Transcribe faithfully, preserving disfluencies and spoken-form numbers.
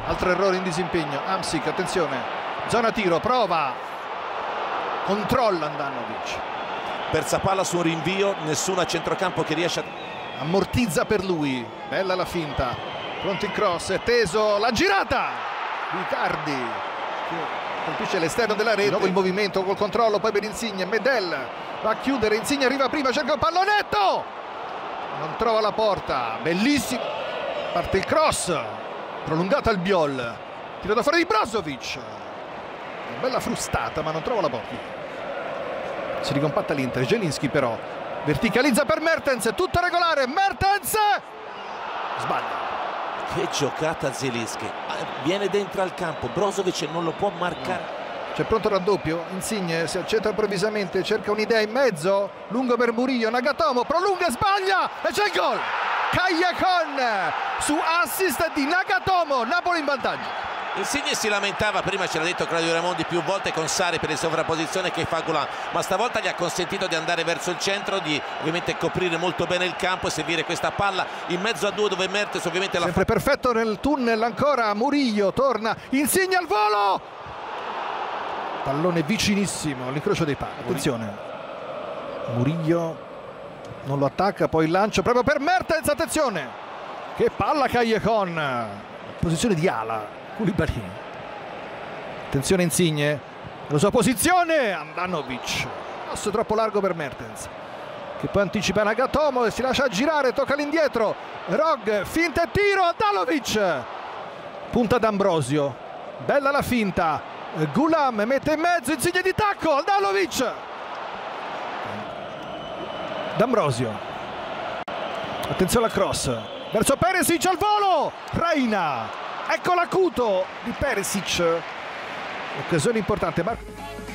Altro errore in disimpegno. Hamsik, attenzione, zona tiro, prova, controlla Handanovic. Persa palla su un rinvio, nessuno a centrocampo che riesce a... Ammortizza per lui, bella la finta, pronto il cross, è teso, la girata! Icardi, che colpisce l'esterno della rete, dopo il movimento col controllo, poi per Insigne, Medel va a chiudere, Insigne arriva prima, cerca un pallonetto! Non trova la porta, bellissimo, parte il cross, prolungata al Biol, tiro da fuori di Brozovic, una bella frustata ma non trova la porta. Si ricompatta l'Inter, Zielinski però verticalizza per Mertens, tutto regolare, Mertens sbaglia. Che giocata Zielinski, viene dentro al campo, Brozovic non lo può marcare. C'è pronto il raddoppio, Insigne si accetta improvvisamente, cerca un'idea in mezzo, lungo per Murillo, Nagatomo, prolunga, sbaglia e c'è il gol! Callejon su assist di Nagatomo, Napoli in vantaggio. Insigne si lamentava, prima ce l'ha detto Claudio Raimondi più volte con Sarri per le sovrapposizioni che fa Golan, ma stavolta gli ha consentito di andare verso il centro, di ovviamente coprire molto bene il campo e servire questa palla in mezzo a due dove Mertens ovviamente la sempre fa... perfetto nel tunnel, ancora Murillo, torna, Insigne al volo! Pallone vicinissimo all'incrocio dei pali, attenzione, Murillo non lo attacca, poi il lancio proprio per Mertens, attenzione, che palla Callejon, posizione di ala, Koulibaly, attenzione Insigne, la sua posizione, Handanovic, passo troppo largo per Mertens, che poi anticipa Nagatomo e si lascia girare, tocca all'indietro, Rog, finta e tiro, Handanovic, punta d'Ambrosio, bella la finta, Gulam mette in mezzo, Insigne di tacco, Handanovic, D'Ambrosio, attenzione al cross, verso Perisic al volo, Reina, ecco l'acuto di Perisic, occasione importante. Mar